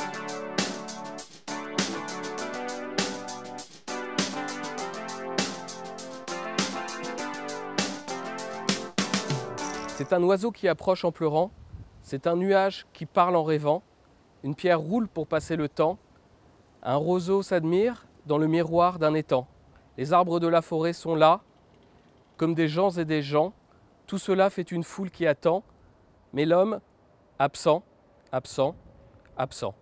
C'est un oiseau qui approche en pleurant, c'est un nuage qui parle en rêvant, une pierre roule pour passer le temps, un roseau s'admire dans le miroir d'un étang. Les arbres de la forêt sont là, comme des gens et des gens, tout cela fait une foule qui attend, mais l'homme, absent, absent, absent.